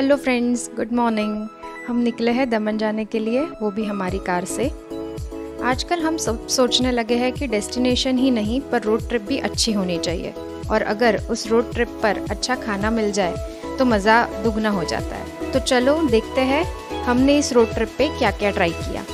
Hello friends, good morning. हम निकले हैं दमन जाने के लिए, वो भी हमारी कार से। आजकल हम सब सोचने लगे हैं कि डेस्टिनेशन ही नहीं पर रोड ट्रिप भी अच्छी होनी चाहिए, और अगर उस रोड ट्रिप पर अच्छा खाना मिल जाए तो मज़ा दुगना हो जाता है। तो चलो देखते हैं हमने इस रोड ट्रिप पे क्या क्या ट्राई किया।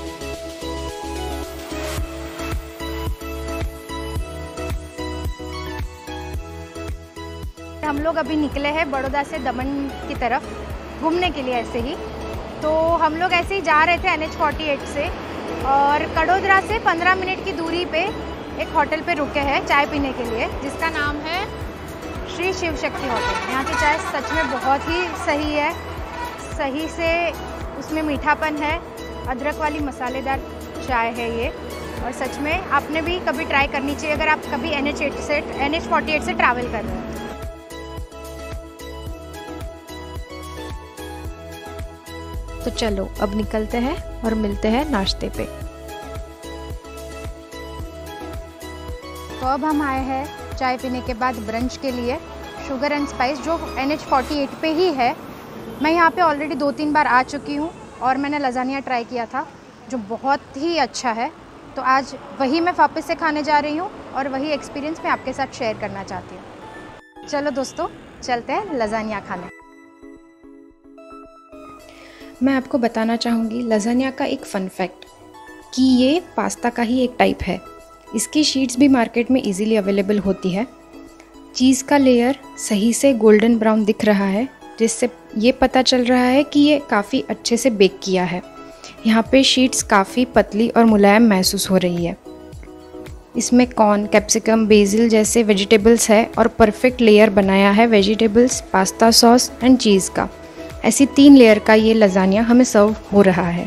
हम लोग अभी निकले हैं बड़ौदा से दमन की तरफ घूमने के लिए ऐसे ही। तो हम लोग ऐसे ही जा रहे थे NH48 से, और कड़ोदरा से 15 मिनट की दूरी पे एक होटल पे रुके हैं चाय पीने के लिए, जिसका नाम है श्री शिव शक्ति होटल। यहाँ की चाय सच में बहुत ही सही है, सही से उसमें मीठापन है, अदरक वाली मसालेदार चाय है ये, और सच में आपने भी कभी ट्राई करनी चाहिए अगर आप कभी NH48 से ट्रैवल कर रहे हैं। तो चलो अब निकलते हैं और मिलते हैं नाश्ते पे। तो अब हम आए हैं चाय पीने के बाद ब्रंच के लिए शुगर एंड स्पाइस, जो NH48 पे ही है। मैं यहाँ पे ऑलरेडी 2-3 बार आ चुकी हूँ और मैंने लजानिया ट्राई किया था जो बहुत ही अच्छा है। तो आज वही मैं वापस से खाने जा रही हूँ और वही एक्सपीरियंस मैं आपके साथ शेयर करना चाहती हूँ। चलो दोस्तों, चलते हैं लजानिया खाने। मैं आपको बताना चाहूँगी लजानिया का एक फ़न फैक्ट कि ये पास्ता का ही एक टाइप है। इसकी शीट्स भी मार्केट में इजीली अवेलेबल होती है। चीज़ का लेयर सही से गोल्डन ब्राउन दिख रहा है, जिससे ये पता चल रहा है कि ये काफ़ी अच्छे से बेक किया है। यहाँ पे शीट्स काफ़ी पतली और मुलायम महसूस हो रही है। इसमें कॉर्न, कैप्सिकम, बेसिल जैसे वेजिटेबल्स है और परफेक्ट लेयर बनाया है vegetables, pasta sauce and cheese का। ऐसी 3 लेयर का ये लजानिया हमें सर्व हो रहा है।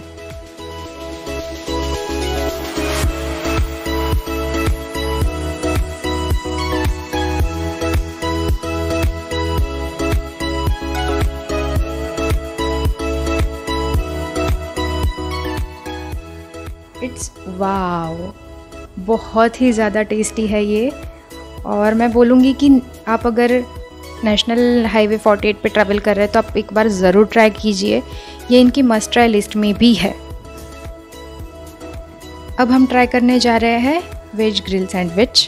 इट्स वाव, बहुत ही ज़्यादा टेस्टी है ये। और मैं बोलूँगी कि आप अगर नेशनल हाईवे 48 पे ट्रैवल कर रहे हैं तो आप एक बार ज़रूर ट्राई कीजिए। ये इनकी मस्ट ट्राई लिस्ट में भी है। अब हम ट्राई करने जा रहे हैं वेज ग्रिल सैंडविच।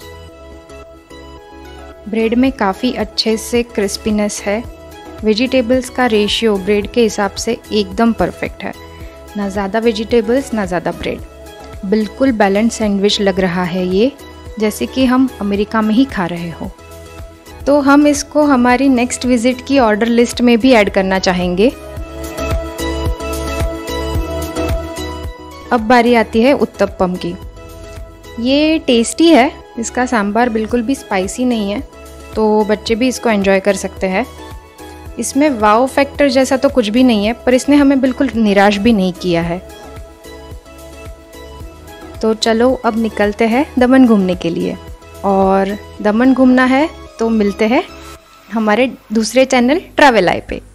ब्रेड में काफ़ी अच्छे से क्रिस्पीनेस है। वेजिटेबल्स का रेशियो ब्रेड के हिसाब से एकदम परफेक्ट है, ना ज़्यादा वेजिटेबल्स ना ज़्यादा ब्रेड। बिल्कुल बैलेंस सैंडविच लग रहा है ये, जैसे कि हम अमेरिका में ही खा रहे हो। तो हम इसको हमारी नेक्स्ट विज़िट की ऑर्डर लिस्ट में भी ऐड करना चाहेंगे। अब बारी आती है उत्तपम की। ये टेस्टी है, इसका सांभर बिल्कुल भी स्पाइसी नहीं है, तो बच्चे भी इसको एंजॉय कर सकते हैं। इसमें वाव फैक्टर जैसा तो कुछ भी नहीं है, पर इसने हमें बिल्कुल निराश भी नहीं किया है। तो चलो अब निकलते हैं दमन घूमने के लिए, और दमन घूमना है तो मिलते हैं हमारे दूसरे चैनल ट्रैवल आई पे।